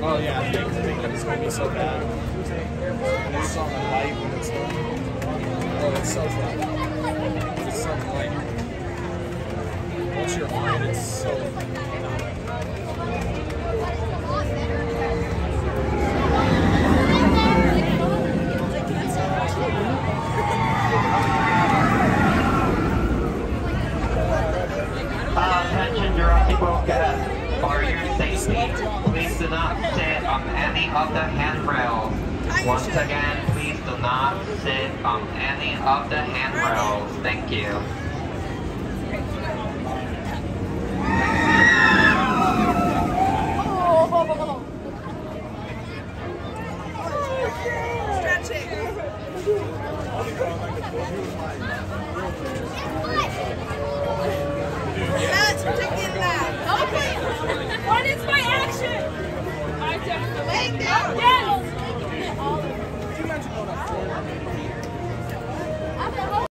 Oh yeah, I think that it's going to be so bad. And it's on the light when it's oh, it's so fun. It's so light. Once you're on it, it's so Attention Jurassic World guests, for your safety, please do not sit on any of the handrails. Once again, please do not sit on any of the handrails. Thank you.